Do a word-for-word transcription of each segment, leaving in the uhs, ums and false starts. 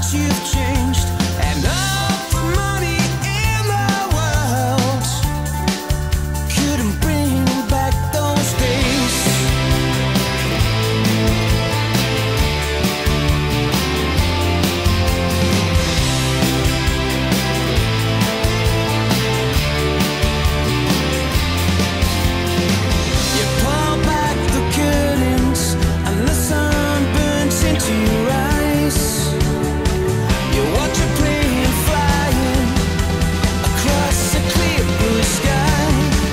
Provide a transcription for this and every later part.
you've changed, and all the money in the world couldn't bring back those days. You pull back the curtains and the sun burns into your eyes. You watch a plane flying across a clear blue sky.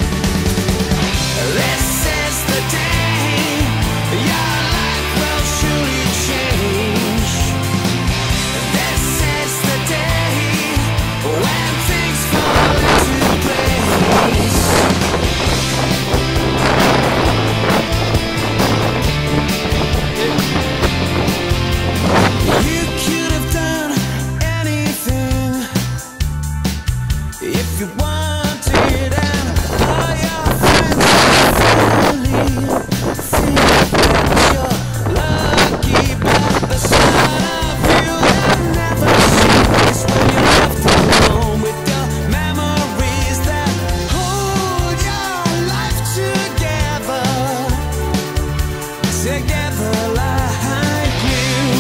This is the day your life will surely change. This is the day when things fall into place. You could have done anything if you wanted, and all your friends and family think that you're lucky, but the side of you they'll never see is when you're left alone with your memories that hold your life together, together like glue.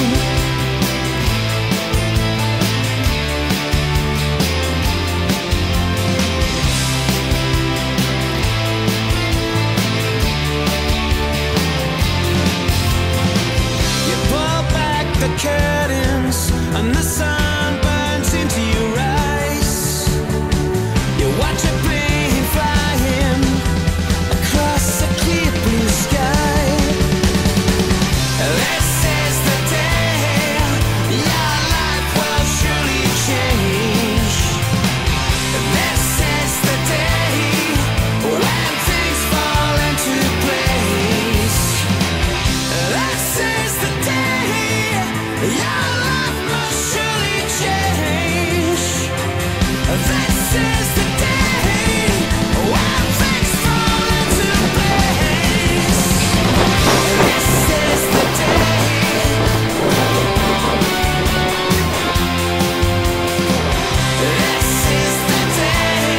You pull back the curtains and the sun burns into your eyes. You watch a plane flying across a clear blue sky. This is the day your life will surely change. This is the day when things fall into place. This is the day your life must surely change. This is the day when things fall into place. This is the day. This is the day.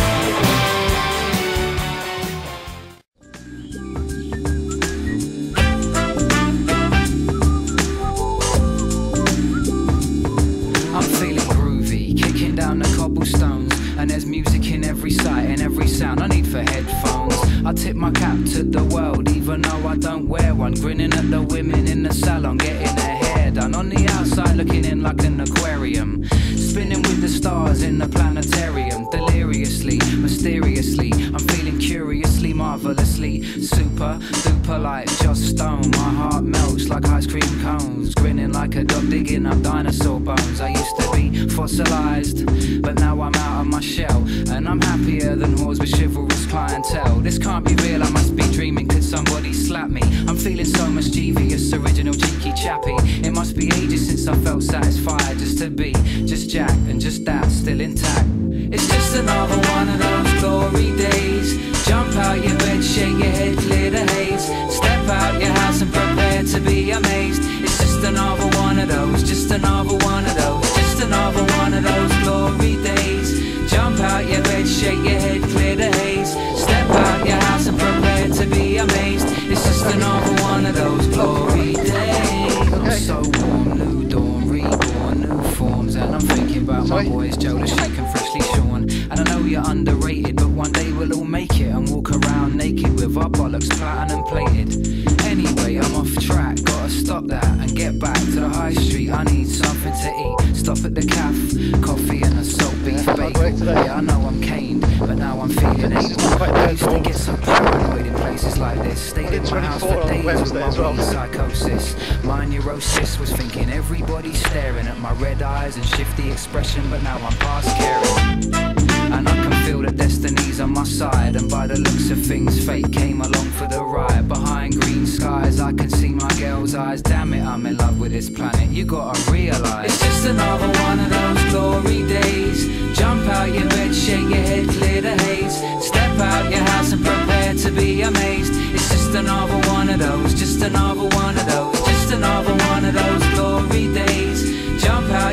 I'm feeling groovy, kicking down the cobblestones, and there's music in every sight and every sound. I need for headphones. I tip my cap to the world, even though I don't wear one. Grinning at the women in the salon, getting their hair done. On the outside, looking in like an aquarium, spinning with the stars in the planetarium. Deliriously, mysteriously, I'm feeling curiously, marvelously super, duper like Joss Stone. My heart melts like ice cream cones, grinning like a dog digging up dinosaur bones. I used to be fossilized, but now I'm out of my shell, and I'm happier than whores with chivalrous clientele. This can't be real, I must be dreaming. Could somebody slap me? I'm feeling so mischievous, original cheeky chappy. It must be ages since I felt satisfied just to be just Jack, and just that still intact. It's just another one of those glory days. Jump out your bed, shake your head, clear the haze. Step out your house and prepare to be amazed. It's just another one of those, just another one of those, just another one of those glory days. Jump out your bed, shake your head, clear the haze. Step out your house and prepare to be amazed. It's just another one of those glory days. I'm so warm, new dawn, reborn, new forms, and I'm thinking about my boys, Joe the Sheik and Freshly Shorn. And I know you're underrated, but one day we'll all make it and walk around naked with our bollocks platinum plated. Anyway, I'm off track, gotta stop that and get back to the high street. I need something to eat. Stop at the cafe, coffee and a salt beef bagel. Yeah, I know I'm caned, but now I'm feeling able. I used to get so paranoid in places like this. Stayed in my house for days with my well. psychosis. My neurosis was thinking everybody's staring at my red eyes and shifty expression, but now I'm past caring. And I can feel that destiny's on my side, and by the looks of things, fate came along for the ride. Behind green skies, I can see my girl's eyes. Damn it, I'm in love with this planet, you gotta realise. It's just another one of those glory days. Jump out your bed, shake your head, clear the haze. Step out your house and prepare to be amazed. It's just another one of those, just another one of those, just another one of those glory days. Jump out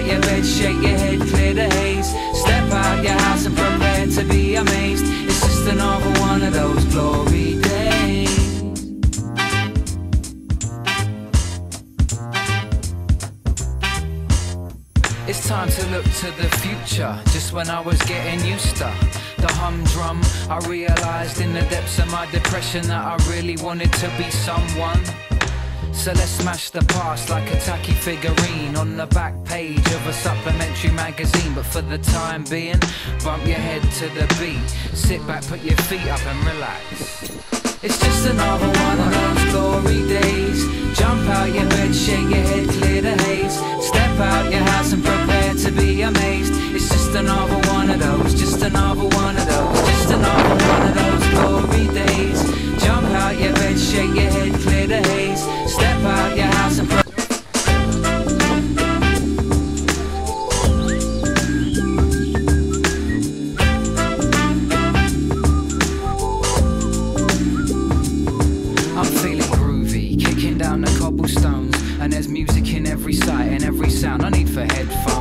It's time to look to the future. Just when I was getting used to the humdrum, I realized in the depths of my depression that I really wanted to be someone. So let's smash the past like a tacky figurine on the back page of a supplementary magazine. But for the time being, bump your head to the beat, sit back, put your feet up and relax. It's just another one of those glory days. Jump out your bed, shake your head, clear the haze. Step out your house and prepare to be amazed. It's just another one of those, just another one of those, just another one of those glory days. Jump out your bed, shake your head, clear the haze. Step out your house and prepare. And there's music in every sight and every sound. I need for headphones.